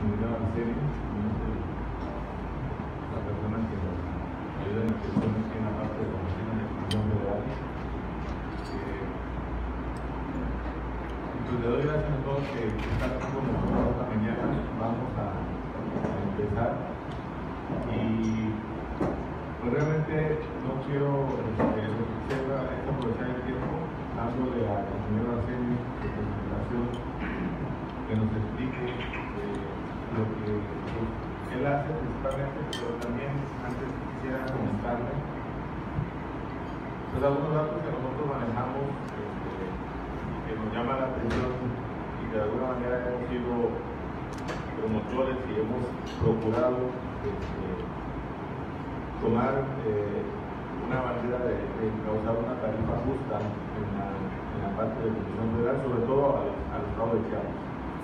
ingeniero Araceli, la persona que nos ayuda en la gestión aquí en la parte de la oficina de Comisión Federal. Pues le doy gracias a todos que están aquí con nosotros esta mañana. Vamos a empezar. Y pues realmente no quiero aprovechar el tiempo dándole a la señora Araceli de presentación que nos explique lo que él hace principalmente, pero también antes quisiera comentarle pues algunos datos que nosotros manejamos que nos llama la atención y que de alguna manera hemos sido promotores y hemos procurado tomar una manera de causar una tarifa justa en la parte de Comisión Federal, sobre todo al estado de Chiapas.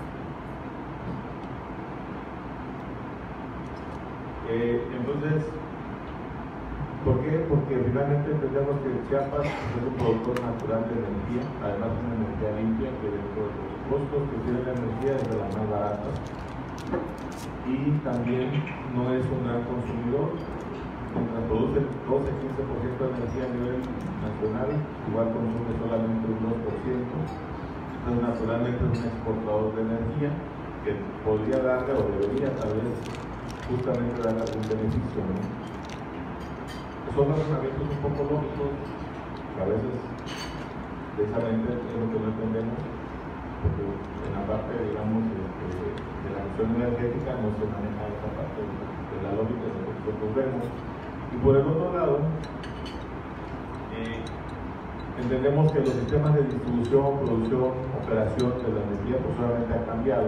Entonces, ¿por qué? Porque finalmente entendemos que Chiapas es un productor natural de energía, además de una energía limpia, que dentro de los costos que tiene la energía es de las más baratas, y también no es un gran consumidor. Mientras produce 12-15% de energía a nivel nacional, igual consume solamente un 2%. Entonces, naturalmente es un exportador de energía que podría darle o debería tal vez justamente darle algún beneficio, ¿no? Son razonamientos un poco lógicos que a veces precisamente es lo que no entendemos, porque en la parte, digamos, de la acción energética no se maneja esa parte de la lógica de lo que nosotros vemos. Y por el otro lado, entendemos que los sistemas de distribución, producción, operación de la energía pues solamente han cambiado,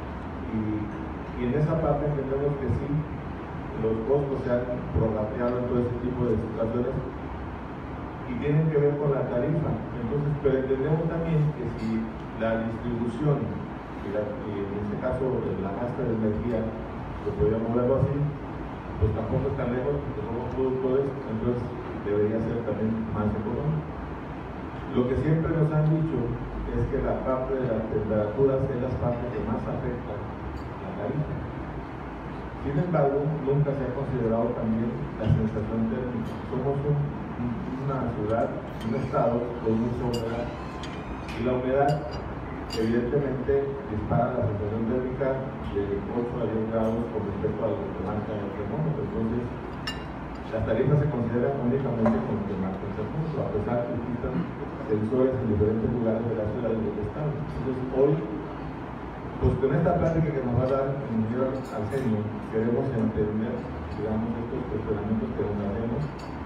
y en esa parte entendemos que sí, los costos se han prorrateado en todo ese tipo de situaciones y tienen que ver con la tarifa. Entonces, pero entendemos también que si la distribución y en este caso la gasta de energía, lo podríamos verlo así, pues tampoco es tan lejos porque somos productores, entonces debería ser también más económico. Lo que siempre nos han dicho es que la parte de las temperaturas es la parte que más afecta la tarifa. Sin embargo, nunca se ha considerado también la sensación térmica. Somos una ciudad, un estado con mucha humedad, y la humedad evidentemente dispara la sensación térmica de 8 a 10 grados con respecto a lo que marca el termómetro. Entonces, las tarifas se consideran únicamente con lo que marca el termómetro, a pesar que existan sensores en diferentes lugares de la ciudad y del estado. Entonces, hoy, pues con esta plática que nos va a dar el ingeniero Arsenio, queremos entender, digamos, estos cuestionamientos que nos hacemos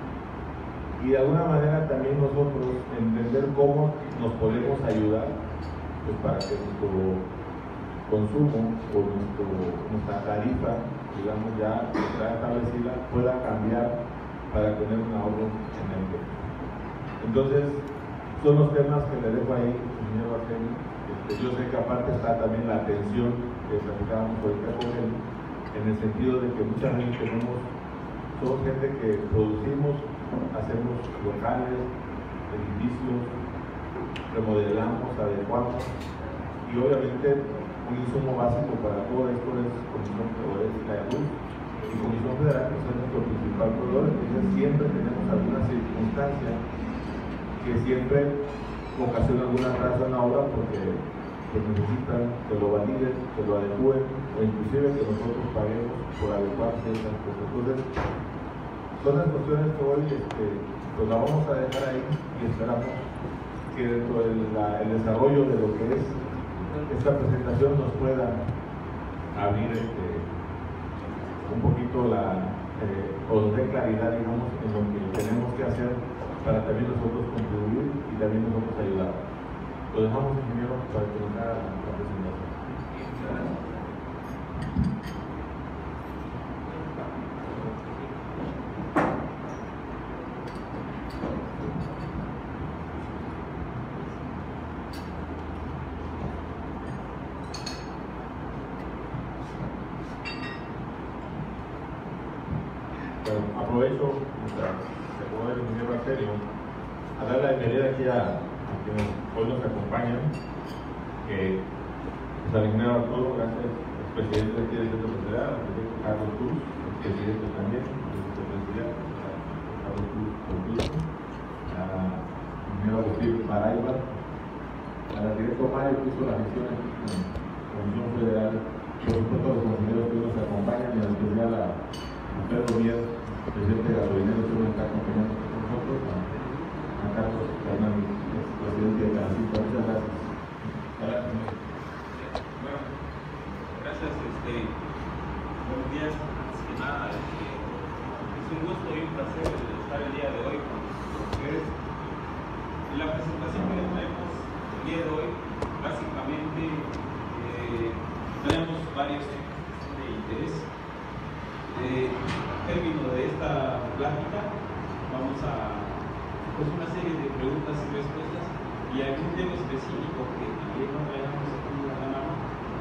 y de alguna manera también nosotros entender cómo nos podemos ayudar pues, para que nuestro consumo o nuestra tarifa, digamos, ya establecida, pueda cambiar para tener un ahorro energético. Entonces, son los temas que le dejo ahí, ingeniero Arsenio. Yo sé que aparte está también la atención que platicábamos ahorita con él, en el sentido de que mucha gente somos gente que producimos, hacemos locales, edificios, remodelamos, adecuamos, y obviamente un insumo básico para todo esto es Comisión Federal de la Luz, y Comisión Federal es nuestro principal proveedor. Entonces siempre tenemos alguna circunstancia que siempre ocasiona algún atraso en la obra porque necesitan que lo validen, que lo adecúen, o inclusive que nosotros paguemos por adecuarse a esas cosas. Entonces, son las cuestiones que hoy pues la vamos a dejar ahí y esperamos que dentro del desarrollo de lo que es esta presentación nos pueda abrir un poquito o nos dé claridad, digamos, en lo que tenemos que hacer para también nosotros contribuir y también nosotros ayudar. Lo dejamos, ingeniero, para que nos haga la presentación. Bueno, aprovecho, mientras se acomoda el ingeniero Arsenio, a dar la bienvenida aquí a quienes hoy nos acompañan, que pues al ingeniero Arturo, gracias presidente del Centro Empresarial, el presidente Carlos Cruz, el presidente también, el vicepresidente Carlos Cruz, a ingeniero Agustín Paraiba, al arquitecto Mario que hizo la gestión aquí en la Comisión Federal, por supuesto los consejeros que nos acompañan, y en especial a Pedro Mier, presidente de Gasolineros, que nos está acompañando con nosotros, a Carlos Fernández, presidente de Canacita. Muchas gracias. Bueno, gracias. Buenos días. Antes que nada, es un gusto y un placer estar el día de hoy con ustedes. La presentación que les traemos el día de hoy, básicamente, tenemos varios temas de interés. Término de esta plática, vamos a una serie de preguntas y respuestas y algún tema específico que también no traigamos aquí a la mano.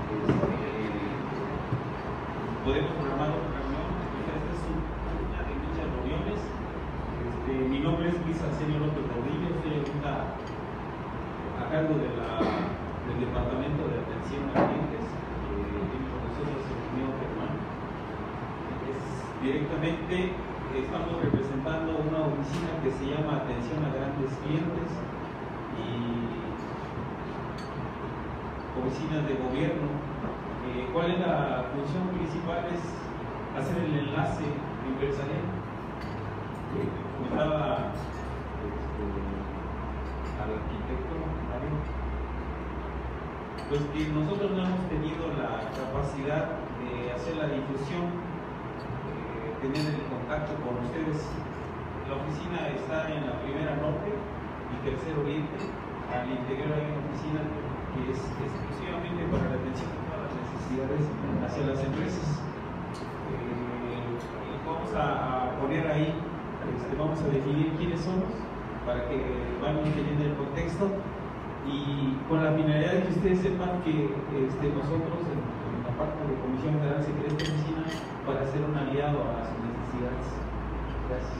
Podemos programar otra reunión. Esta es una de muchas reuniones. Mi nombre es Luis Arsenio López Rodríguez, estoy ahorita a cargo del Departamento de Atención a Clientes. Con nosotros el ingeniero Germán. Directamente estamos representando una oficina que se llama Atención a Grandes Clientes y oficinas de gobierno. ¿Cuál es la función principal? Es hacer el enlace empresarial. Comentaba al arquitecto Mario, pues que nosotros no hemos tenido la capacidad de hacer la difusión, tener el contacto con ustedes. La oficina está en la Primera Norte y Tercer Oriente. Al interior hay una oficina que es exclusivamente para la atención de todas las necesidades hacia las empresas. Vamos a poner ahí, vamos a definir quiénes somos para que vayan entendiendo el contexto y con la finalidad de que ustedes sepan que nosotros en la parte de Comisión Federal se crea esta oficina para ser un aliado a sus necesidades. Gracias.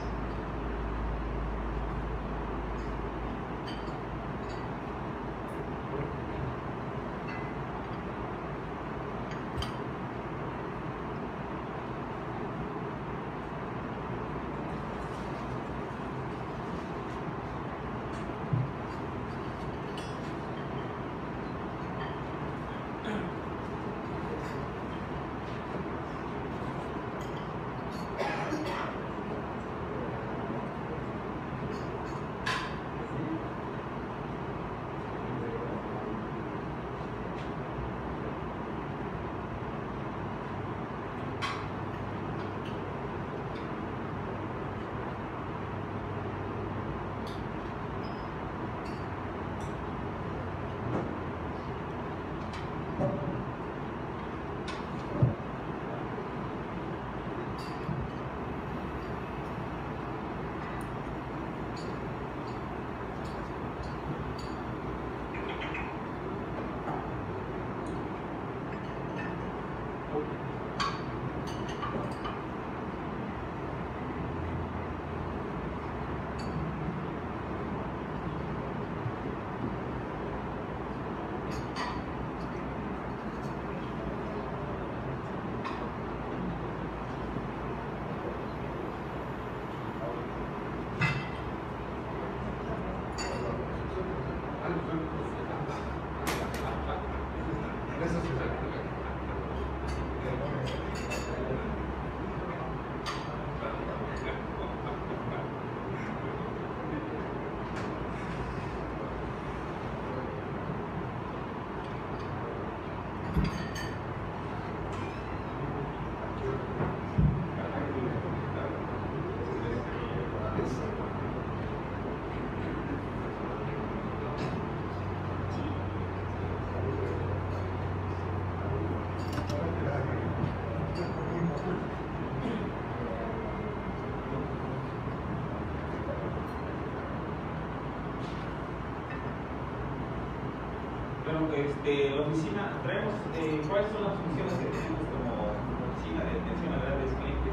La oficina, traemos cuáles son las funciones que tenemos como oficina de atención a grandes clientes.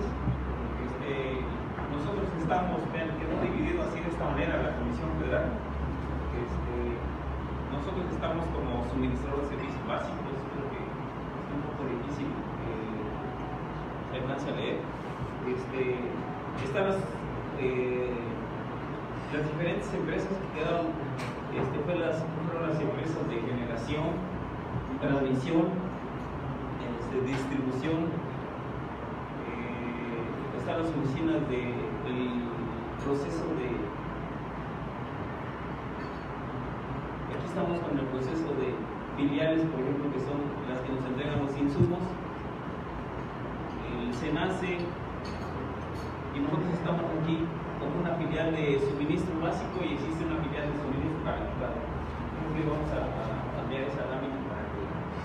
Nosotros estamos, quedó dividido así de esta manera la Comisión Federal. Nosotros estamos como suministradores de servicios básicos, creo que un poco difícil se alcance a leer. Están las diferentes empresas que quedaron, fueron las empresas de generación, transmisión, distribución. Están las oficinas del proceso de... Aquí estamos con el proceso de filiales, por ejemplo, que son las que nos entregan los insumos. El SENACE, y nosotros estamos aquí como una filial de suministro básico y existe una filial de suministro calificado. Creo que vamos a cambiar esa lámina para que...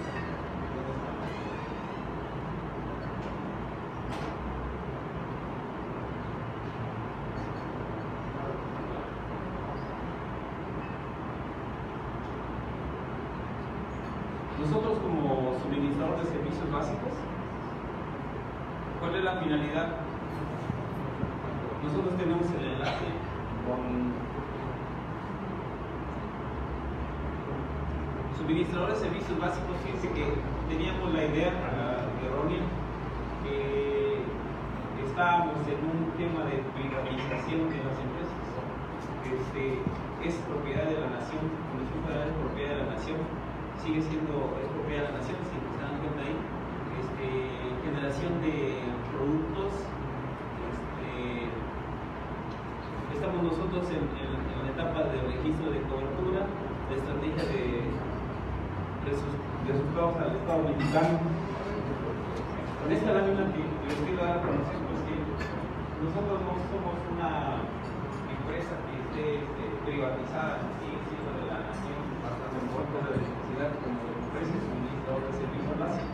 Nosotros como suministrador de servicios básicos, ¿cuál es la finalidad? Nosotros tenemos el enlace con suministradores de servicios básicos. Fíjense que teníamos la idea errónea que estábamos en un tema de privatización de las empresas. Es propiedad de la nación, la Comisión Federal es propiedad de la nación, sigue siendo propiedad de la nación, si se dan cuenta ahí. Generación de productos. Estamos nosotros en la etapa de registro de cobertura, de estrategia de resultados al Estado mexicano. Con esta lámina que les quiero dar a conocer, pues que nosotros no somos una empresa que esté privatizada, sigue siendo de la nación, pasando en contra de la necesidad como empresa y suministrador de servicios básicos.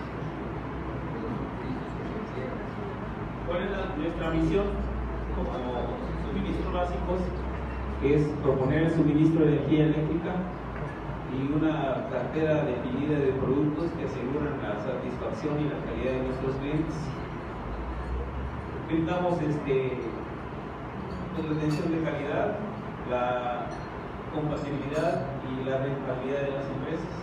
¿Cuál es nuestra misión como suministros básicos? Que es proponer el suministro de energía eléctrica y una cartera definida de productos que aseguran la satisfacción y la calidad de nuestros clientes. Brindamos retención de calidad, la compatibilidad y la rentabilidad de las empresas.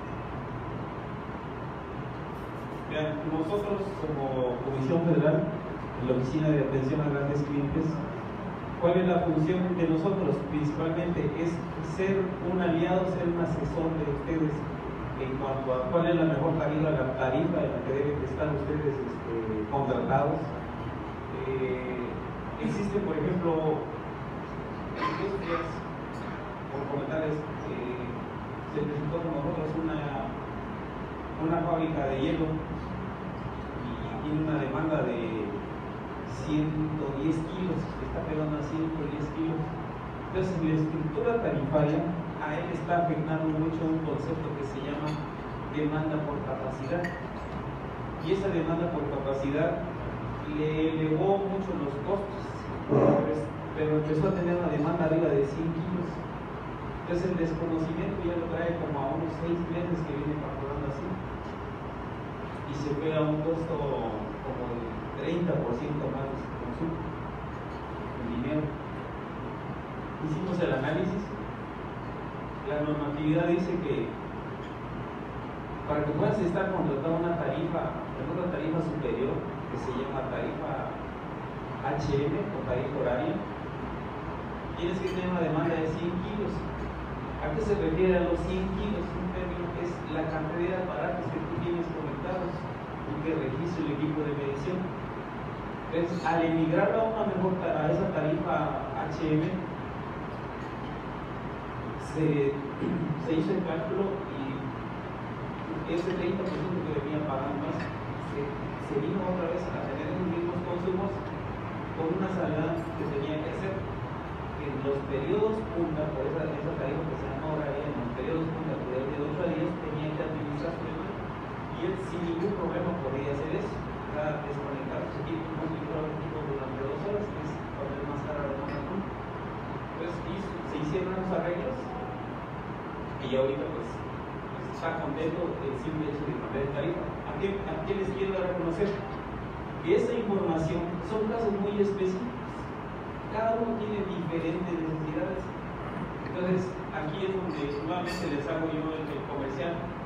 Vean, nosotros como Comisión Federal, en la Oficina de Atención a Grandes Clientes, ¿cuál es la función de nosotros? Principalmente es ser un aliado, ser un asesor de ustedes en cuanto a cuál es la mejor tarifa, la tarifa en la que deben estar ustedes contratados. Existe, por ejemplo, en estos días, por comentarles, se presentó con nosotros una fábrica de hielo y tiene una demanda de 110 kilos, está pegando a 110 kilos. Entonces, la estructura tarifaria a él está afectando mucho un concepto que se llama demanda por capacidad. Y esa demanda por capacidad le elevó mucho los costos, pero empezó a tener una demanda arriba de 100 kilos. Entonces, el desconocimiento ya lo trae como a unos 6 meses que viene facturando así. Y se pega a un costo como del 30% más de su consumo en dinero. Hicimos el análisis. La normatividad dice que para que puedas estar contratado una tarifa, en una tarifa superior, que se llama tarifa HM o tarifa horaria, tienes que tener una demanda de 100 kilos. ¿A qué se refiere a los 100 kilos? Un término que es la cantidad de aparatos que tú tienes conectados y que registra el equipo de medición. Entonces, al emigrar a esa tarifa HM, se hizo el cálculo y ese 30% que venía pagando más se vino otra vez a tener los mismos consumos con una salida que tenía que hacer en los periodos punta, por esa tarifa que se llama horaria, en los periodos punta, que de 8 a 10 tenía que administrar su demanda y él sin ningún problema podía hacer eso, desconectar su equipo, configurar un equipo durante 2 horas, que es cuando es más cara la demanda punta. Entonces se hicieron los arreglos y ahorita pues está contento el simple hecho de cambiar de tarifa. ¿A qué les quiero dar a conocer? Que esta información son casos muy específicos. Cada uno tiene diferentes necesidades. Entonces, aquí es donde nuevamente les hago yo el comercial.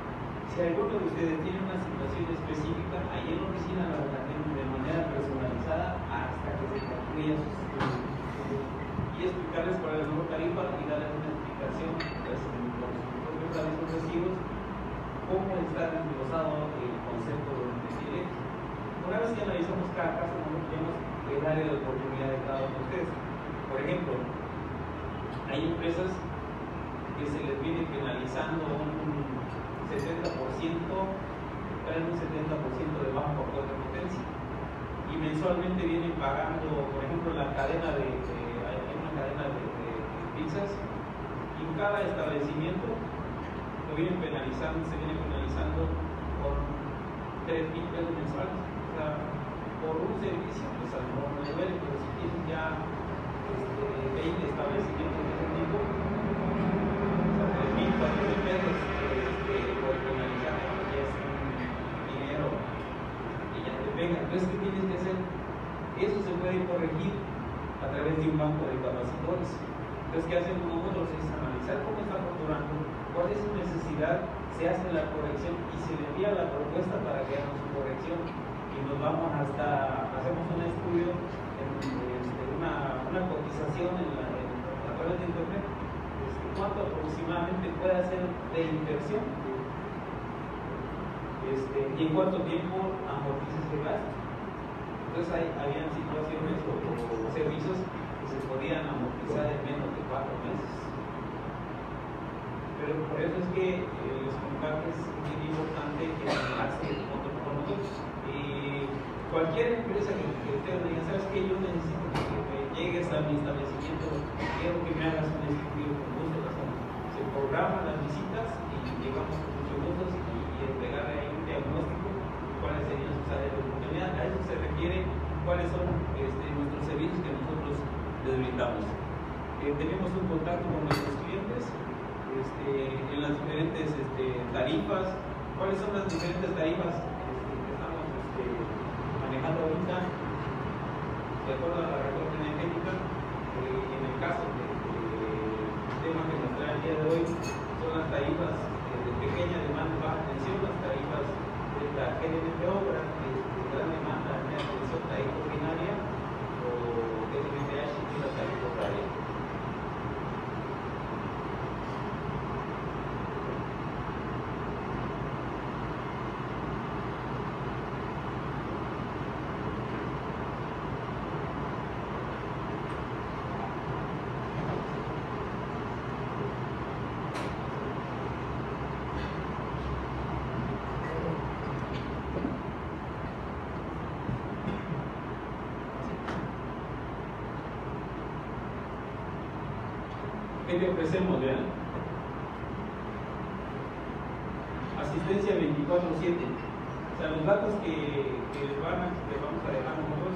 Si alguno de ustedes tiene una situación específica, ahí en la oficina la atienden de manera personalizada hasta que se concluya y explicarles cuál es la nueva tarifa y darles una explicación pues, con sus propios avisos recibos cómo está desglosado el concepto de directo. Una vez que analizamos cada caso, nosotros tenemos que darle la oportunidad de cada uno de ustedes. Por ejemplo, hay empresas que se les viene penalizando un 70%, traen un 70% de bajo factor de potencia y mensualmente vienen pagando, por ejemplo, la cadena hay una cadena de pizzas y en cada establecimiento lo vienen penalizando, se viene penalizando con 3,000 pesos mensuales, o sea, por un servicio, pues a lo mejor no duele, pero si tienen ya 20 establecimientos de ese tipo, o sea, 3,000, 4,000 pesos por penalizar, ya es un dinero que ya te pega. Entonces, ¿qué tienes que hacer? Eso se puede corregir a través de un banco de capacitores. Entonces, ¿qué hacemos nosotros? Es analizar cómo está facturando, cuál es su necesidad, se hace la corrección y se le envía la propuesta para que hagamos su corrección. Y nos vamos hacemos un estudio, una cotización a través de internet, cuánto aproximadamente puede hacer de inversión y en cuánto tiempo amortiza ese gasto. Entonces habían situaciones o servicios que se podían amortizar en menos de 4 meses. Pero por eso es que los contactos es muy importante que enlace con nosotros. Cualquier empresa que ustedes digan, ¿sabes qué? Yo necesito que llegues a mi establecimiento, quiero que me hagas un estudio con gusto, se programan las visitas y llegamos con muchos gustos y entregar ahí un diagnóstico, cuáles serían sus áreas de oportunidad. A eso se refiere cuáles son nuestros servicios que nosotros les brindamos. Tenemos un contacto con nuestros clientes en las diferentes tarifas. ¿Cuáles son las diferentes tarifas que estamos manejando ahorita? De acuerdo a la reforma energética, en el caso del tema que nos trae el día de hoy, son las tarifas de pequeña demanda y baja tensión, las tarifas de la GDP obra, de gran demanda, media tensión, tarifa ordinaria, o GDPH y la tarifa horaria. ¿Qué te ofrecemos? Vean. Asistencia 24/7. O sea, los datos que les vamos a dejar nosotros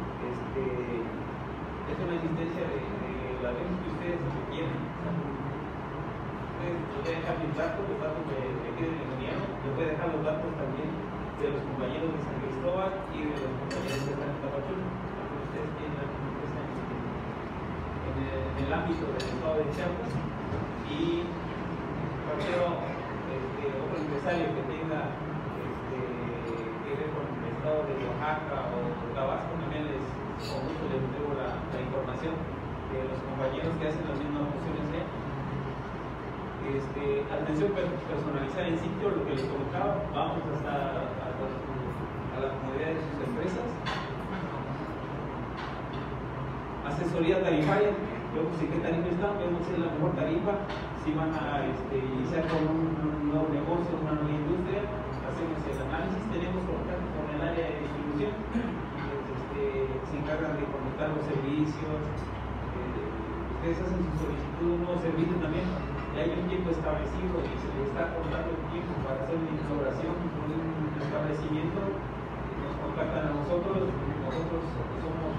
es una asistencia de las veces que ustedes requieren. Ustedes pueden dejar mis datos, los datos de aquí del ingeniero, les voy a dejar los datos también de los compañeros de San Cristóbal y de los compañeros de San Tapachula. Ustedes tienen la en el ámbito del estado de Chiapas y cualquier otro empresario que tenga que ver con el estado de Oaxaca o Tabasco, también con gusto les entrego la información de los compañeros que hacen las mismas funciones. Atención personalizada en sitio, lo que les comentaba, vamos hasta a la comodidad de sus empresas. Asesoría tarifaria, vemos en qué tarifa están, vemos si es la mejor tarifa, si van a iniciar con un nuevo negocio, una nueva industria, hacemos el análisis, tenemos contacto con el área de distribución, se encargan de conectar los servicios, ustedes hacen su solicitud de un nuevo servicio también, y hay un tiempo establecido y se les está contando el tiempo para hacer una instalación con un establecimiento, nos contactan a nosotros somos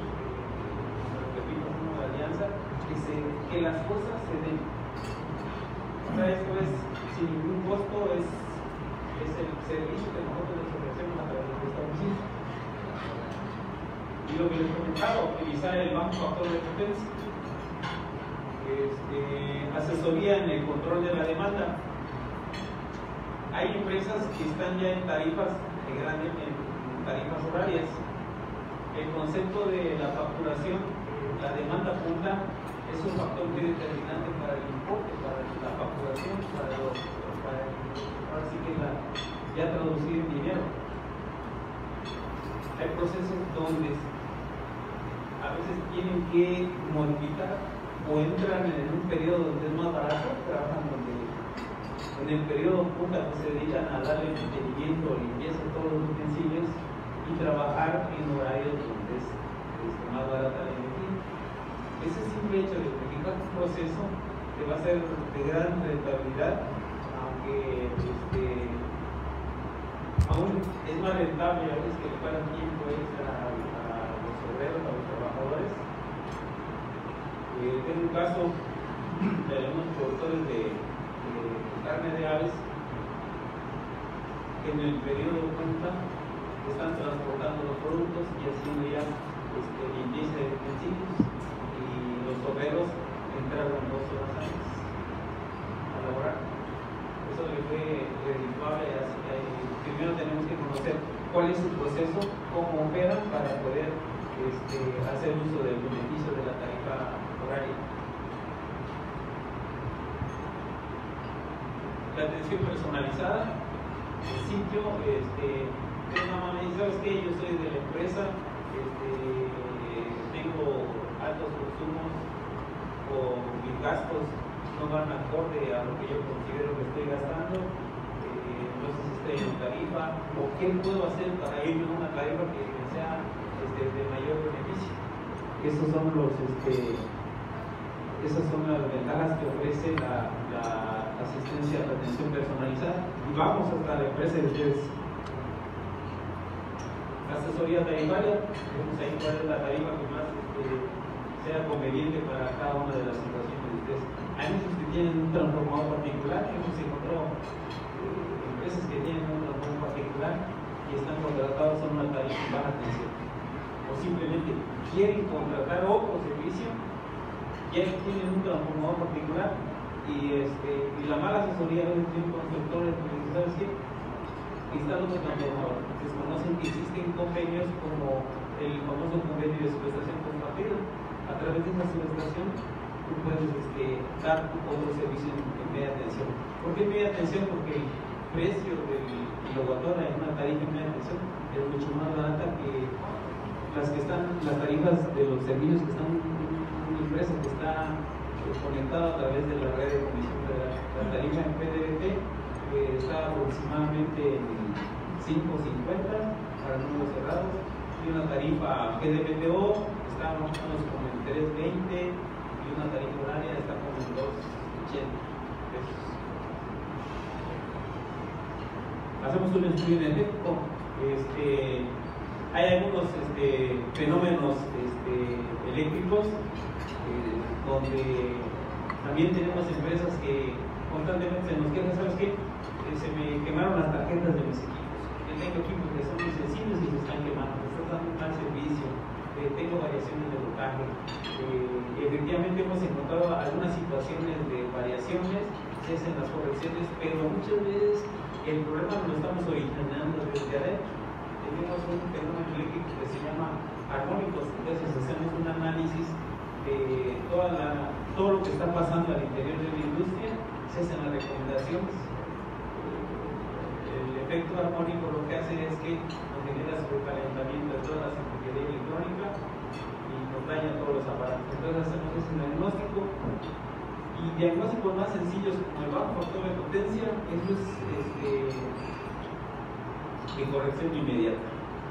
alianza, que las cosas se den. O sea, esto es sin ningún costo, es el servicio que nosotros les ofrecemos a través de esta oficina. Y lo que les comentaba, utilizar el bajo factor de potencia, asesoría en el control de la demanda. Hay empresas que están ya en tarifas horarias. El concepto de la facturación, la demanda punta, es un factor muy determinante para el importe, para la facturación, ahora sí que ya traducir en dinero. Hay procesos donde a veces tienen que modificar o entran en un periodo donde es más barato, trabajan donde en el periodo punta pues, se dedican a darle mantenimiento, limpieza a todos los utensilios y trabajar en horarios donde es más barata la energía. Ese simple hecho de modificar un proceso te va a ser de gran rentabilidad, aunque aún es más rentable a veces que le pagan tiempo extra a los obreros, a los trabajadores. Tengo un caso de algunos productores de carne de aves que en el periodo punta están transportando los productos y haciendo ya limpieza de utensilios, y los obreros entraron 2 horas antes a laborar. Eso le fue redituable. Primero tenemos que conocer cuál es su proceso, cómo operan para poder hacer uso del beneficio de la tarifa horaria. La atención personalizada, el sitio, una mamá me dice, ¿sabes qué? Yo soy de la empresa, tengo altos consumos o mis gastos no van acorde a lo que yo considero que estoy gastando, no sé si estoy en tarifa o qué puedo hacer para irme a una tarifa que me sea de mayor beneficio. Esas son las ventajas que ofrece la asistencia a la atención personalizada. Y vamos hasta la empresa de ustedes. Asesoría tarifaria, vemos ahí cuál es la tarifa que más sea conveniente para cada una de las situaciones de ustedes. Hay muchos que tienen un transformador particular, hemos encontrado empresas que tienen un transformador particular y están contratados a una tarifa de baja tensión. O simplemente quieren contratar otro servicio, ya tienen un transformador particular y la mala asesoría de un constructor es que, ¿sabes qué? Instala otro transformador. Desconocen que existen convenios como el famoso convenio de subestación compartida. A través de esa subestación tú puedes dar otro servicio en media tensión. ¿Por qué media tensión? Porque el precio del kilowatt-hora en una tarifa en media tensión es mucho más barata que las tarifas de los servicios que están en una empresa que está conectada a través de la red de comisión federal. La tarifa en PDVT está aproximadamente en 5.50 para números cerrados, y una tarifa PDVTO está más o menos como en 3.20 y una tarifa horaria está como en 2.80 pesos. Hacemos un estudio energético. Hay algunos fenómenos eléctricos donde también tenemos empresas que constantemente se nos quejan, ¿sabes qué? Se me quemaron las tarjetas de mis equipos. Yo tengo equipos que son muy sencillos y se están quemando, me están dando un mal servicio, tengo variaciones de voltaje. Efectivamente hemos encontrado algunas situaciones de variaciones, se hacen las correcciones, pero muchas veces el problema lo estamos originando desde adentro. Tenemos un fenómeno eléctrico que se llama armónicos, entonces hacemos un análisis de todo lo que está pasando al interior de la industria, se hacen las recomendaciones. El efecto armónico lo que hace es que nos genera sobrecalentamiento de toda la circuitería electrónica y nos daña todos los aparatos. Entonces hacemos ese diagnóstico, y diagnósticos más sencillos como el bajo factor de potencia, eso es de corrección inmediata.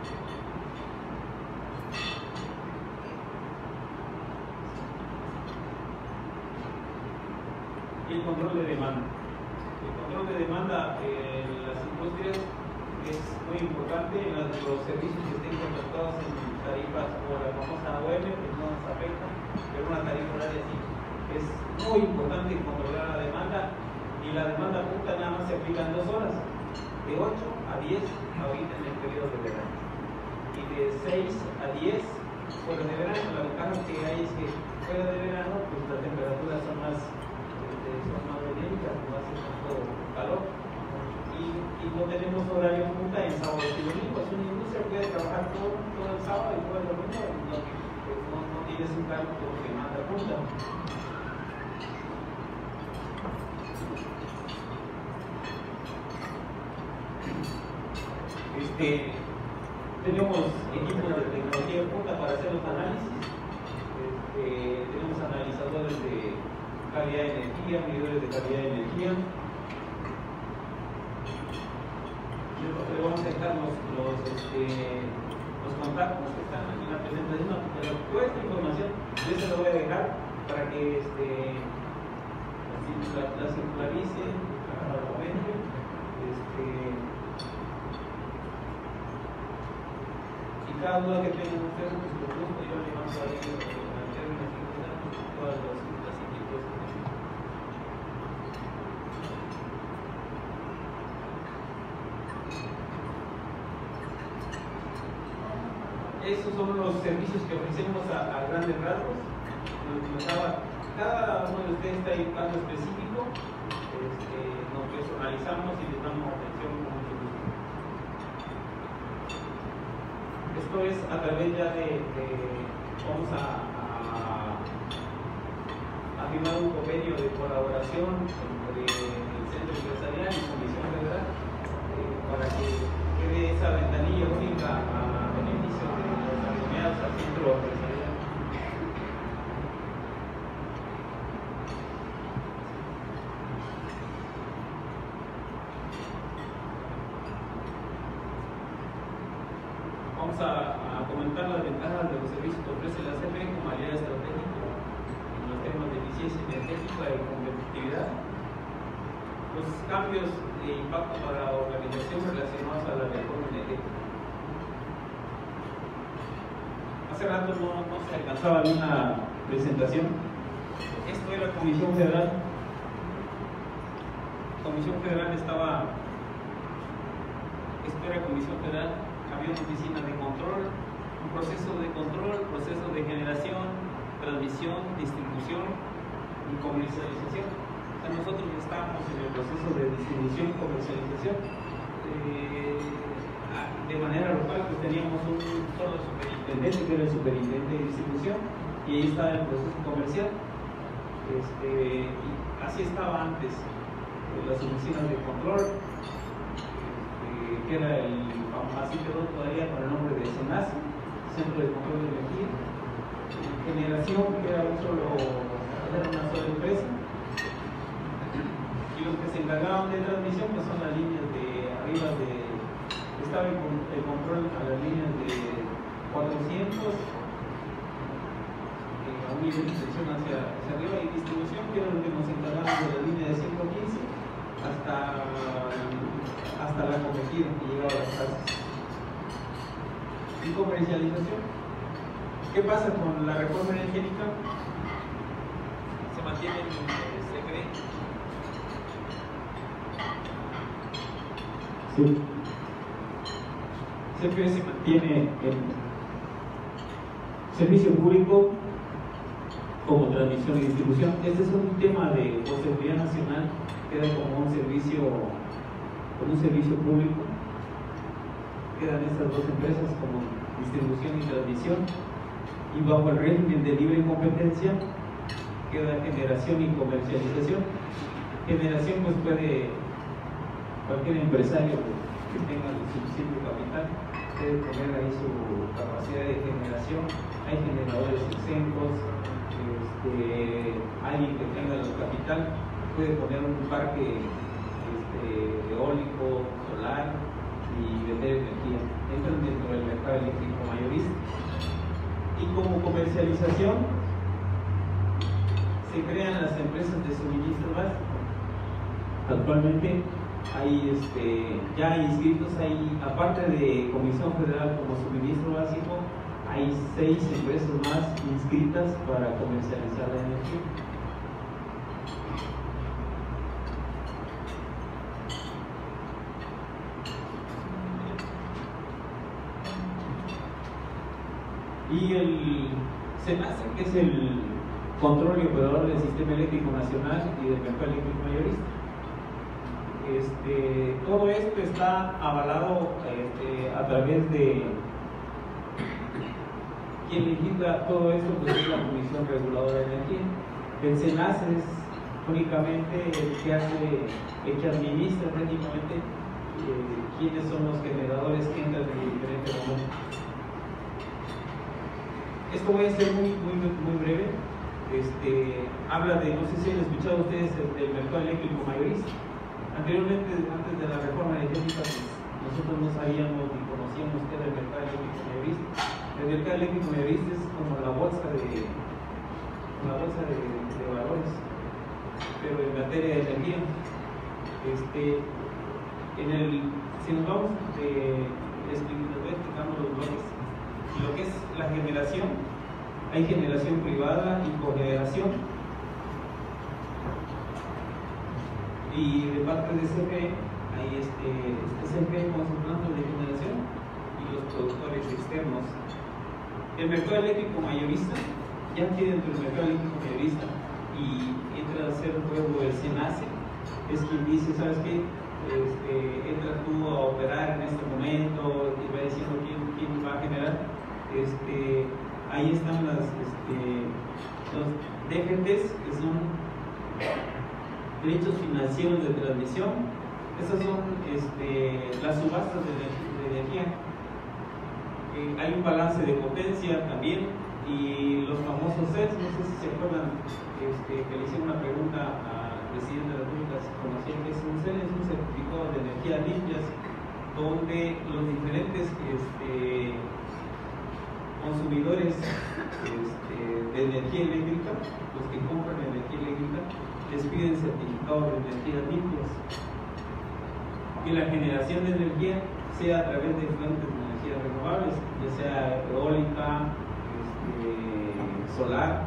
Y el control de demanda. El control de demanda en las industrias es muy importante. En los servicios que estén contratados en tarifas como la famosa OM, que no nos afecta, pero una tarifa horaria sí. Es muy importante controlar la demanda, y la demanda punta nada más se aplica en 2 horas, de 8 a 10 ahorita en el periodo de verano, y de 6 a 10 fuera de verano. La ventaja que hay es que fuera de verano pues las temperaturas son más benéficas, no hace tanto calor, y y no tenemos horario punta en sábados y domingos. Una industria puede trabajar todo el sábado y todo el domingo, no tienes un cálculo que manda punta. Tenemos equipos de tecnología de punta para hacer los análisis. Tenemos analizadores de calidad de energía, medidores de calidad de energía. Le vamos a dejar los contactos que están aquí en la presentación, pero toda esta información yo se la voy a dejar para que la circularicen, la comenten. Y cada duda que tengan ustedes, pues por gusto yo le mando ahí al término todas las inquietudes. Esos son los servicios que ofrecemos a grandes rasgos. Cada uno de ustedes está en un caso específico, nos personalizamos y les damos atención con mucho gusto. Esto es a través ya vamos a firmar un convenio de colaboración entre el Centro Empresarial y Comisión Federal para que quede esa ventanilla única a beneficio de los alineados al Centro Empresarial. Vamos a comentar las ventajas de los servicios que ofrece la CFE como aliado estratégico en los temas de eficiencia energética y competitividad. Los cambios de impacto para la organización relacionados a la reforma energética. Hace rato no se alcanzaba una presentación. Esto era Comisión Federal. Comisión Federal esto era Comisión Federal. Había una oficina de control, un proceso de control, proceso de generación, transmisión, distribución y comercialización. O sea, nosotros estábamos en el proceso de distribución y comercialización. De manera local, pues teníamos un solo superintendente, que era el superintendente de distribución, y ahí estaba el proceso comercial. Y así estaba antes las oficinas de control, que era así quedó todavía con el nombre de SENACE, Centro de Control de Energía. Generación, que era una sola empresa. Y los que se encargaban de transmisión, pues son las líneas de arriba estaba el control a las líneas de 400, a un nivel de tensión hacia arriba, y distribución, que era lo que nos encargamos de la línea de 115 hasta la cometida que llegaba a las casas. Y comercialización. ¿Qué pasa con la reforma energética? Se mantiene el secreto. Sí. CFE se mantiene en servicio público como transmisión y distribución. Este es un tema de seguridad nacional, queda como un servicio público. Quedan estas dos empresas como distribución y transmisión, y bajo el régimen de libre competencia queda generación y comercialización. Generación, pues puede cualquier empresario que tenga el suficiente capital puede poner ahí su capacidad de generación. Hay generadores exentos, alguien que tenga el capital puede poner un parque eólico, solar y vender energía. Entran dentro del mercado eléctrico mayorista. Y como comercialización se crean las empresas de suministro básico. Actualmente hay ya inscritos, aparte de Comisión Federal como suministro básico, hay 6 empresas más inscritas para comercializar la energía. Y el SENACE, que es el control y operador del Sistema Eléctrico Nacional y del Mercado Eléctrico Mayorista. Todo esto está avalado a través de quien legisla todo esto, pues es la Comisión Reguladora de Energía. El SENACE es únicamente el que administra prácticamente quiénes son los generadores que entran en diferentes momentos. Esto voy a ser muy breve. Habla de, no sé si han escuchado ustedes del mercado eléctrico mayorista. Anteriormente, antes de la reforma energética, pues, nosotros no sabíamos ni conocíamos qué era el mercado eléctrico mayorista. El mercado eléctrico mayorista es como la bolsa de valores, pero en materia de energía. Si nos vamos explicando los bloques, lo que es la generación, hay generación privada y cogeneración. Y de parte de CFE hay CFE con sus plantas de generación y los productores externos. El mercado eléctrico mayorista, ya que dentro del mercado eléctrico mayorista y entra a hacer juego el SENACE, es quien dice, ¿sabes qué? Entra tú a operar en este momento y va diciendo quién va a generar. Ahí están los DGTs, que son derechos financieros de transmisión. Esas son las subastas de energía. Hay un balance de potencia también, y los famosos CELs, no sé si se acuerdan que le hicieron una pregunta al presidente de la República si conocían que es un CEL, es un certificado de energías limpias, donde los diferentes consumidores de energía eléctrica, los que compran energía eléctrica, les piden certificados de energías limpias. Y la generación de energía sea a través de fuentes de energía renovables, ya sea eólica, solar,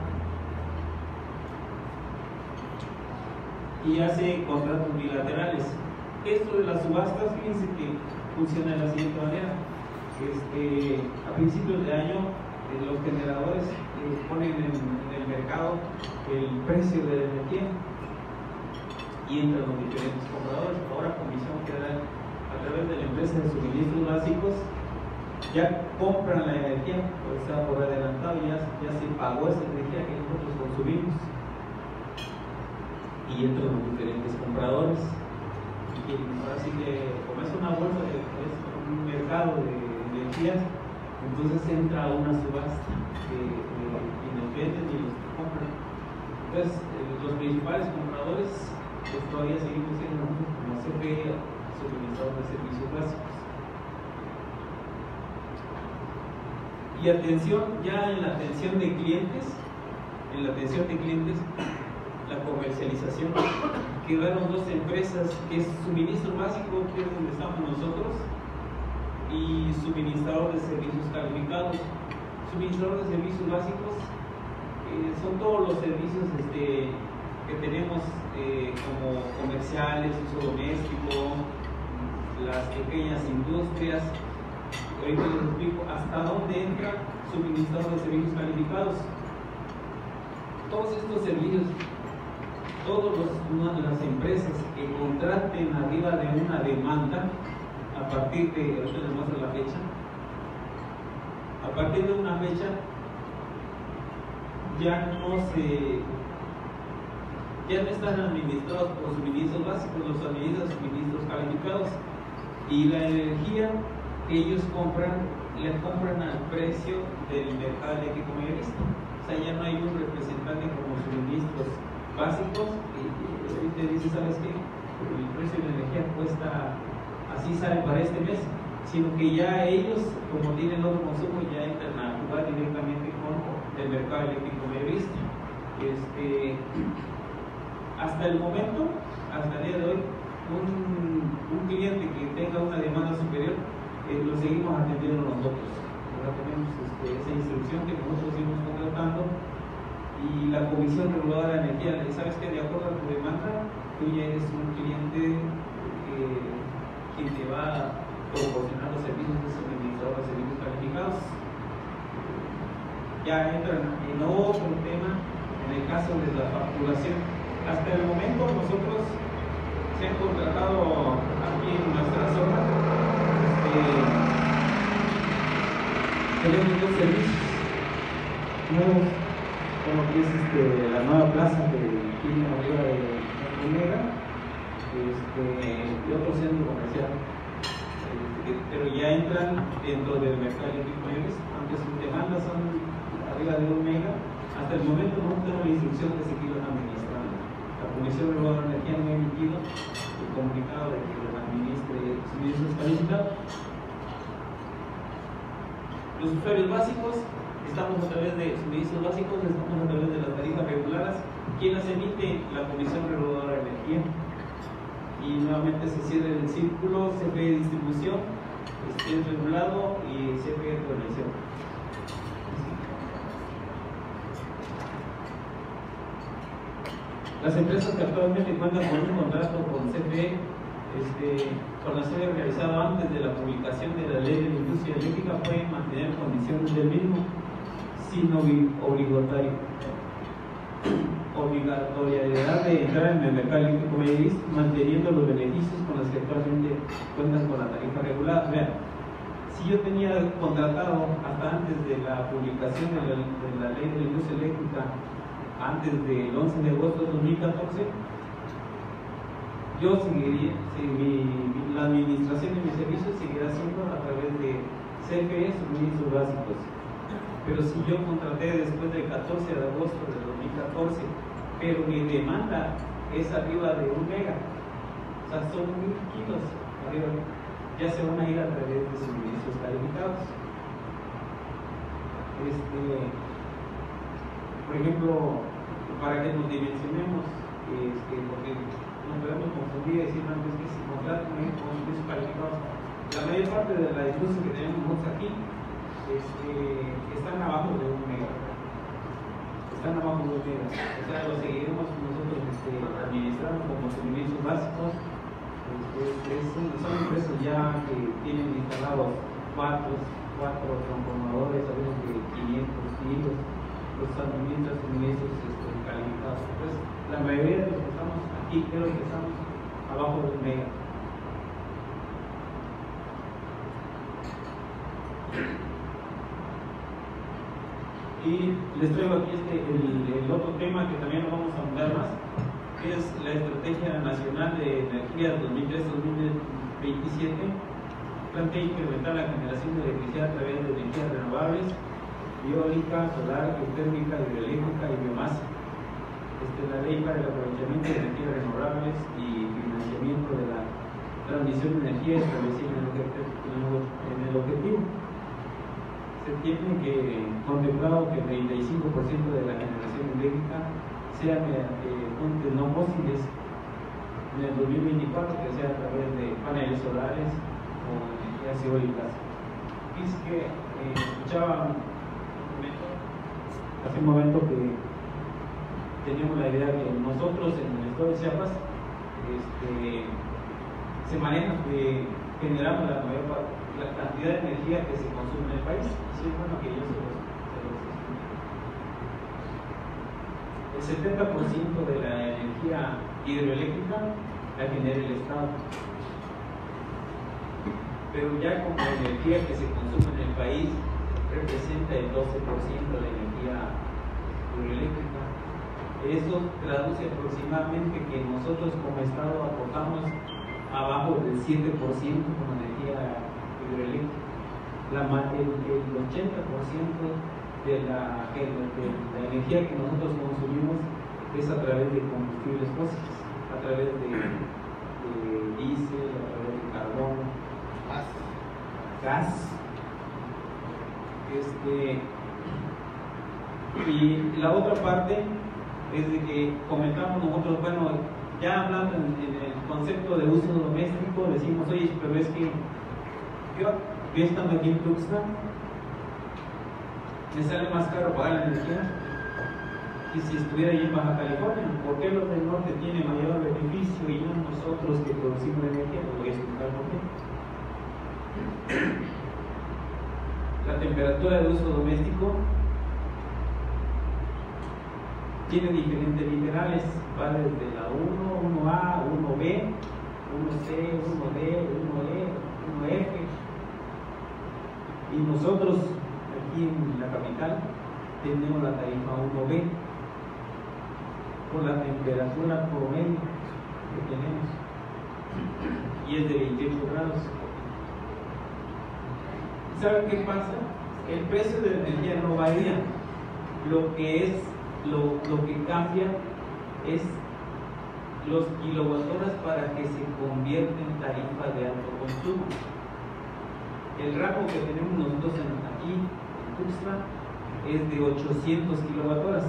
y hace contratos bilaterales. Esto de las subastas, fíjense que funciona de la siguiente manera. A principios de año, los generadores ponen en el mercado el precio de la energía y entran los diferentes compradores. Ahora Comisión Federal, a través de la empresa de suministros básicos, ya compran la energía, pues está por adelantado, ya se pagó esa energía que nosotros consumimos, y entran los diferentes compradores. Y ahora sí que, como es una bolsa, es un mercado de energías, entonces entra a una subasta de quienes venden y los que compran. Entonces, los principales compradores, pues todavía seguimos siendo como CFE, suministradores de servicios básicos. Y atención, ya en la atención de clientes, la comercialización, quedaron dos empresas, que es suministro básico, que es donde estamos nosotros, y suministrador de servicios calificados. Suministrador de servicios básicos son todos los servicios que tenemos como comerciales, uso doméstico, las pequeñas industrias. Ahorita les explico hasta dónde entra suministrador de servicios calificados. Todos estos servicios, todas las empresas que contraten arriba de una demanda, a partir de, ahorita les muestro la fecha, a partir de una fecha ya no están administrados por suministros básicos, los administran suministros calificados, y la energía que ellos compran, la compran al precio del mercado eléctrico mayorista. O sea, ya no hay un representante como suministros básicos y te dice, ¿sabes qué? El precio de la energía cuesta, así sale para este mes, sino que ya ellos, como tienen otro consumo, ya entran a jugar directamente con el mercado eléctrico mayorista. Hasta el momento, hasta el día de hoy, un cliente que tenga una demanda superior, lo seguimos atendiendo nosotros. Ahora tenemos esa instrucción que nosotros seguimos contratando, y la Comisión Reguladora de Energía le dice, ¿sabes qué? De acuerdo a tu demanda, tú ya eres un cliente quien te va a proporcionar los servicios de suministrador de servicios calificados. Ya entran en otro tema, en el caso de la facturación. Hasta el momento nosotros, si se han contratado aquí en nuestra zona. Tenemos dos servicios nuevos, como que es la nueva plaza que tiene arriba de Omega, y otro centro comercial, pero ya entran dentro del mercado eléctrico mayores, aunque sus demandas son arriba de 1 mega. Hasta el momento no tengo la instrucción de seguirlo administrando. La Comisión Reguladora de Energía me ha emitido el comunicado de que lo administre suministros calificados. Los usuarios básicos, estamos a través de suministros básicos, estamos a través de las tarifas reguladas. ¿Quién las emite? La Comisión Reguladora de Energía. Y nuevamente se cierra el círculo: CFE Distribución, es regulado, y CFE Transmisión. Las empresas que actualmente cuentan con un contrato con CFE, con la serie realizado antes de la publicación de la Ley de la Industria Eléctrica, pueden mantener condiciones del mismo sin obligatoriedad de entrar en el mercado eléctrico mayorista, manteniendo los beneficios con los que actualmente cuentan con la tarifa regulada. Vean, si yo tenía contratado hasta antes de la publicación de la Ley de la Industria Eléctrica, antes del 11 de agosto de 2014, yo seguiría, la administración de mis servicios seguirá siendo a través de CFE, suministros básicos. Pero si yo contraté después del 14 de agosto de 2014, pero mi demanda es arriba de 1 mega, o sea, son 1000 kilos arriba, ya se van a ir a través de suministros calificados. Por ejemplo, para que nos dimensionemos, porque nos podemos confundir y decir, no, es que si contratan con suministros calificados, la mayor parte de la industria que tenemos aquí están abajo de 1 mega. Están abajo de 1 mega. O sea, lo seguiremos nosotros administrando como suministros básicos. Son empresas ya que tienen instalados cuatro transformadores, a veces de 500 kilos, los administran suministros calificados. Entonces, la mayoría de los que estamos aquí, creo que estamos abajo de 1 mega. Y les traigo aquí el otro tema que también lo vamos a abundar más, que es la Estrategia Nacional de Energía 2003-2027. Plantea incrementar la generación de electricidad a través de energías renovables, eólica, solar, geotérmica, hidroeléctrica y biomasa. La ley para el aprovechamiento de energías renovables y financiamiento de la transmisión de energía establecida en el objetivo. Se tiene contemplado que el 35% de la generación eléctrica sea mediante fuentes no fósiles en el 2024, que sea a través de paneles solares o energías eólicas. Es que escuchaba hace un momento que teníamos la idea que nosotros en el estado de Chiapas se maneja que generamos la cantidad de energía que se consume en el país. Sí, bueno, que yo el 70% de la energía hidroeléctrica la genera el Estado. Pero ya como la energía que se consume en el país representa el 12% de la energía hidroeléctrica, eso traduce aproximadamente que nosotros como Estado aportamos abajo del 7% como energía hidroeléctrica. El 80% de la energía que nosotros consumimos es a través de combustibles fósiles, a través de diésel, a través de carbón, gas. Y la otra parte es de que comentamos nosotros, bueno, ya hablando en el concepto de uso doméstico, decimos, oye, pero es que yo estando aquí en Tuxtla, me sale más caro pagar la energía que si estuviera allí en Baja California. ¿Por qué los del norte tienen mayor beneficio y no nosotros que producimos energía? Lo voy a explicar por qué. La temperatura de uso doméstico tiene diferentes minerales, va desde la 1, 1A, 1B 1C, 1D, 1E, 1F. Y nosotros aquí en la capital tenemos la tarifa 1B con la temperatura promedio que tenemos y es de 28 grados. ¿Saben qué pasa? El precio de la energía no varía. Lo que cambia es los kilowatt-horas para que se convierta en tarifa de alto consumo. El rango que tenemos nosotros aquí en Tuxtla es de 800 kilowatt-horas.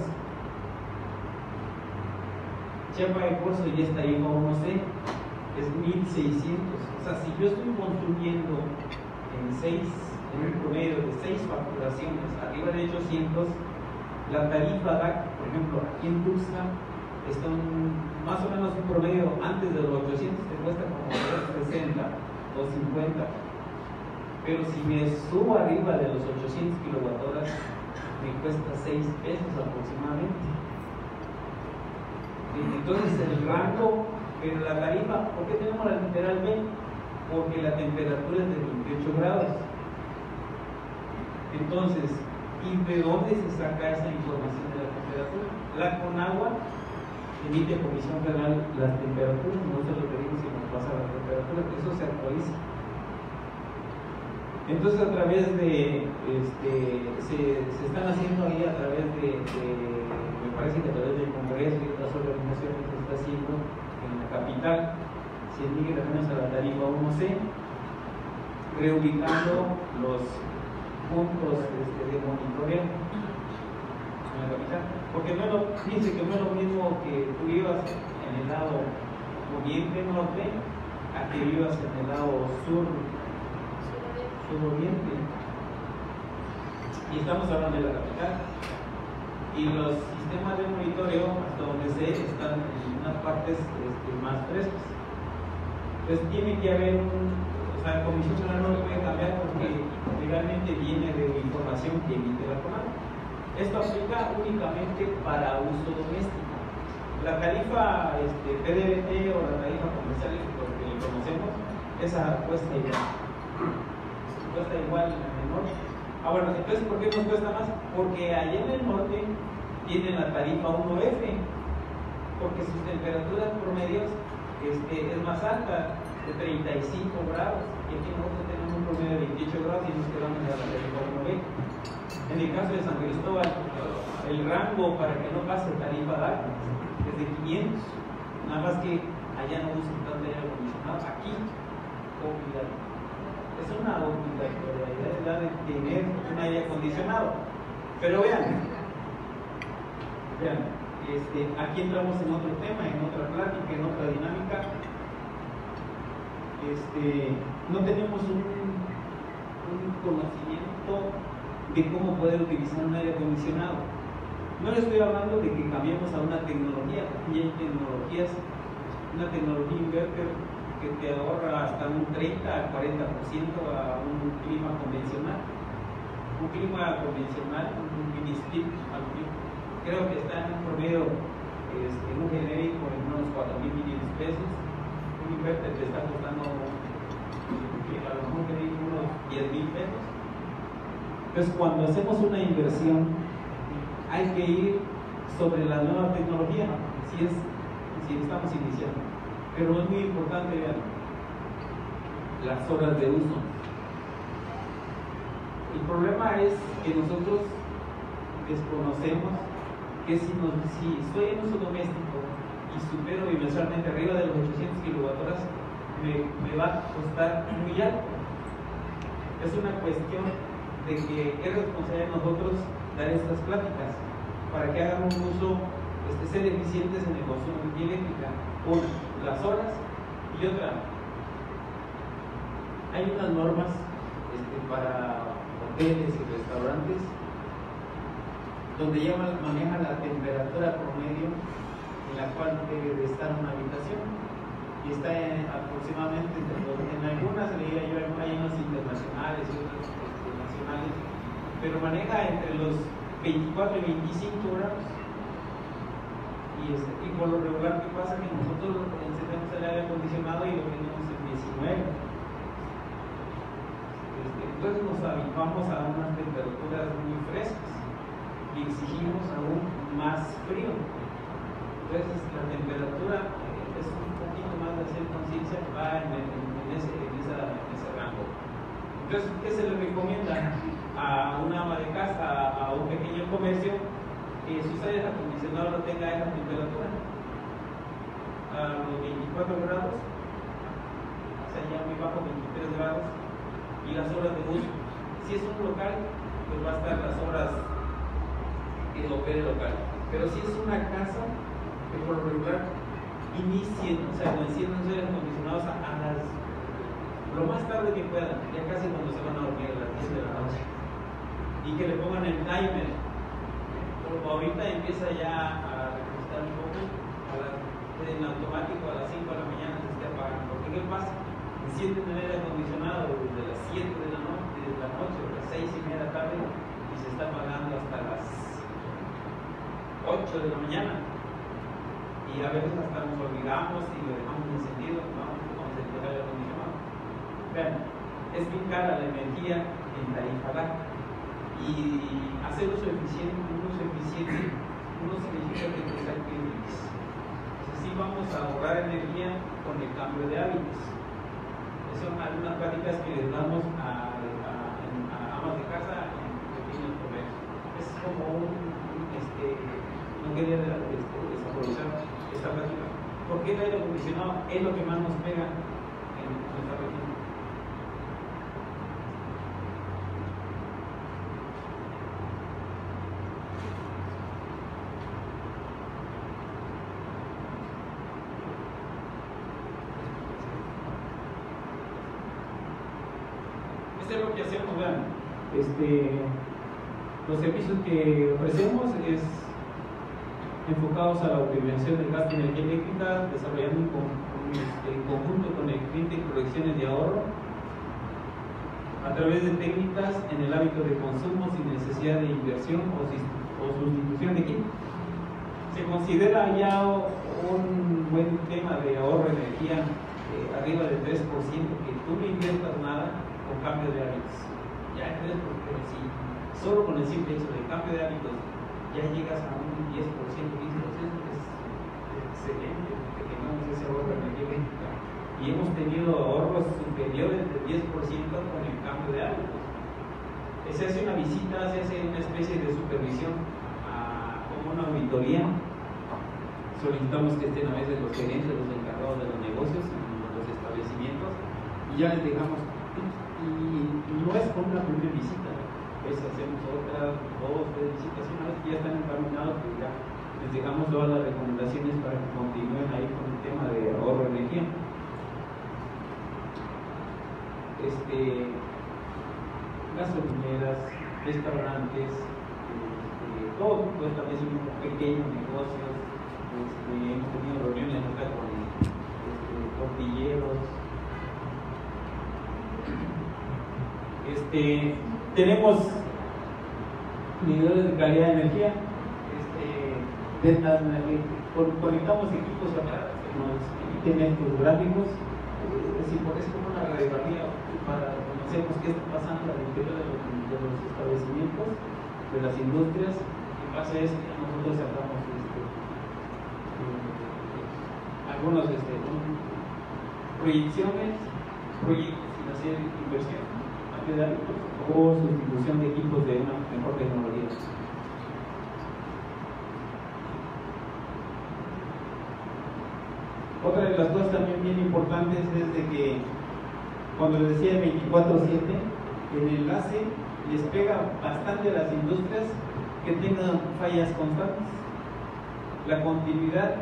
Chiapa de Corzo ya está ahí con 1C, es 1600. O sea, si yo estoy consumiendo en un promedio de 6 facturaciones arriba de 800, la tarifa DAC, por ejemplo, aquí en Tuxtla, está más o menos un promedio antes de los 800 te cuesta como 60 o 50. Pero si me subo arriba de los 800 kilowatt-horas, me cuesta 6 pesos aproximadamente. Entonces el rango, pero la tarifa, ¿por qué tenemos la literal B? Porque la temperatura es de 28 grados. Entonces, ¿y de dónde se saca esa información de la temperatura? La Conagua emite Comisión Federal las temperaturas, nosotros lo pedimos y nos pasa la temperatura, que eso se actualiza. Entonces a través de, se están haciendo ahí a través me parece que a través del Congreso y otras organizaciones que se está haciendo en la capital, se migra menos a la tarifa 1C, reubicando los puntos de monitoreo en la capital. Porque fíjense que no es lo mismo que tú vivas en el lado oriente norte a que vivas en el lado suroriente. Y estamos hablando de la capital. Y los sistemas de monitoreo, hasta donde sé, están en unas partes más frescas. Entonces tiene que haber la Comisión Federal no lo puede cambiar porque legalmente viene de información que emite la Conagua. Esto aplica únicamente para uso doméstico. La tarifa PDVT o la tarifa comercial que le conocemos, esa cuesta igual. Cuesta igual en el norte. Bueno, entonces ¿por qué nos cuesta más? Porque allá en el norte tienen la tarifa 1F, porque sus temperaturas promedios es más alta, de 35 grados, y aquí nosotros tenemos un promedio de 28 grados y nos quedamos en la tarifa 1B. En el caso de San Cristóbal, el rango para que no pase tarifa DAC es de 500, nada más que allá no usan tanto aire acondicionado, aquí es una obligatoriedad de tener un aire acondicionado. Pero vean, aquí entramos en otro tema, en otra plática, en otra dinámica. No tenemos un conocimiento de cómo poder utilizar un aire acondicionado. No le estoy hablando de que cambiemos a una tecnología, porque hay tecnologías, una tecnología inverter que te ahorra hasta un 30 al 40% a un clima convencional. Un clima convencional, un mini split, creo que está en un promedio, un genérico en unos 4.500 pesos. Un inverter te está costando a lo mejor unos 10.000 pesos. Entonces, cuando hacemos una inversión, hay que ir sobre la nueva tecnología, si estamos iniciando. Pero es muy importante, vean, las horas de uso. El problema es que nosotros desconocemos que si estoy en uso doméstico y supero mensualmente arriba de los 800 kilowatt-horas, me va a costar muy alto. Es una cuestión de que es responsabilidad de nosotros dar estas pláticas para que hagan un uso, ser eficientes en el consumo de energía eléctrica. Una, las horas, y otra, hay unas normas para hoteles y restaurantes donde manejan la temperatura promedio en la cual debe de estar una habitación, y está aproximadamente en algunas, hay unas internacionales y otras nacionales, pero maneja entre los 24 y 25 grados, y Y por lo regular, ¿qué pasa? Que nosotros encendemos el aire acondicionado y lo tenemos en 19. Entonces nos habituamos a unas temperaturas muy frescas y exigimos aún más frío. Entonces la temperatura es un poquito más de hacer conciencia, va en ese rango. Entonces, ¿qué se le recomienda a una ama de casa, a un pequeño comercio? Que sus aires acondicionados no tenga esa temperatura a los 24 grados, o sea, ya muy bajo, 23 grados, y las horas de uso. Si es un local, pues va a estar las horas que opere el local. Pero si es una casa, que por lo regular inicien, o sea, enciendan sus aires acondicionados lo más tarde que puedan, ya casi cuando se van a dormir a las 10 de la noche, y que le pongan el timer. Ahorita empieza ya a recostar un poco, en automático a las 5 de la mañana se está apagando. Porque ¿qué pasa? Encienden el aire acondicionado desde las 7 de la noche, o las 6:30 de la tarde, y se está apagando hasta las 8 de la mañana. Y a veces hasta nos olvidamos y lo dejamos encendido, vamos a encender el aire acondicionado. Vean, es bien cara la energía en tarifa baja. Y hacer uso eficiente no significa que te saque feliz. Así vamos a ahorrar energía con el cambio de hábitos. Esas son algunas prácticas que les damos a amas de casa en pequeños comercios. Es como no quería desaprovechar esta práctica. Porque el aire acondicionado es lo que más nos pega en nuestra región. Es lo que hacemos, vean. Los servicios que ofrecemos es enfocados a la optimización del gasto de energía eléctrica, desarrollando en conjunto con el cliente correcciones de ahorro a través de técnicas en el hábito de consumo sin necesidad de inversión o sustitución de equipo. Se considera ya un buen tema de ahorro de energía arriba del 3%, que tú no inviertas nada con cambio de hábitos. Ya el 3%, si solo con el simple hecho del cambio de hábitos ya llegas a un 10%, 15%, es excelente que tengamos ese ahorro de energía eléctrica. Y hemos tenido ahorros superiores del 10% con el cambio de hábitos. Se hace una visita, se hace una especie de supervisión, como una auditoría. Solicitamos que estén a veces los gerentes, los encargados de los negocios y los establecimientos, y ya les dejamos. Y no es con una primera visita, pues hacemos otras 2, 3 visitas, y una vez que ya están encaminados, pues ya les dejamos todas las recomendaciones para que continúen ahí con el tema de ahorro de energía. Gasolineras, restaurantes, todo tipo de establecimientos, pequeños negocios, hemos tenido reuniones acá con tortilleros. Tenemos medidores de calidad de energía, conectamos equipos acá que nos emiten estos gráficos. Es como una radiografía para conocer qué está pasando al interior de los establecimientos, de las industrias. En base a eso nosotros sacamos algunas proyecciones, proyectos sin hacer inversión de hábitos o sustitución de equipos de una mejor tecnología. Otra de las cosas también bien importantes es de que cuando les decía 24/7, el enlace les pega bastante a las industrias que tengan fallas constantes. La continuidad,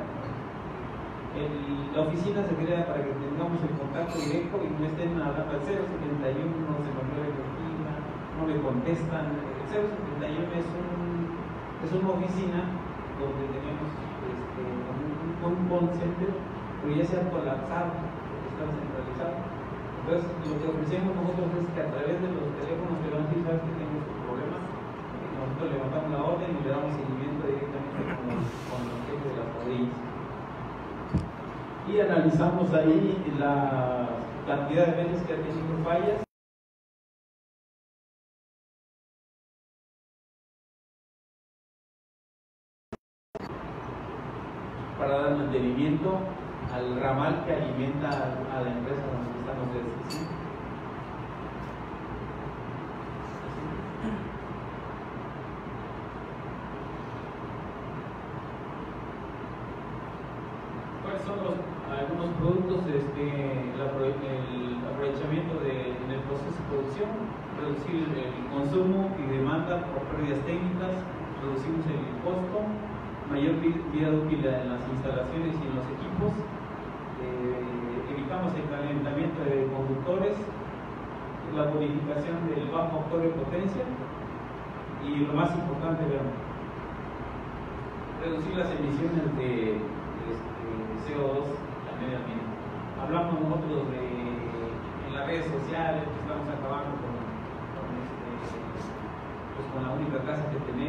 la oficina se crea para que tengamos el contacto directo y no estén al 071, se volvió la oficina, no le contestan. El 071 es una oficina donde tenemos un call center, pero ya se ha colapsado porque está centralizado. Entonces, lo que ofrecemos nosotros es que a través de los teléfonos que van a decir, sabes que tenemos un problema, nosotros levantamos la orden y le damos seguimiento directamente con los jefes de las cuadrillas. y analizamos ahí la cantidad de veces que ha tenido fallas. Para dar mantenimiento al ramal que alimenta a la empresa donde estamos desde. ¿Cuáles son algunos productos? El aprovechamiento en el proceso de producción, reducir el consumo y demanda por pérdidas técnicas, reducimos el costo, mayor vida útil en las instalaciones y en los equipos, evitamos el calentamiento de conductores, la bonificación del bajo factor de potencia y lo más importante, reducir las emisiones de CO2 al medio ambiente. Hablamos nosotros en las redes sociales que estamos acabando con la única casa que tenemos.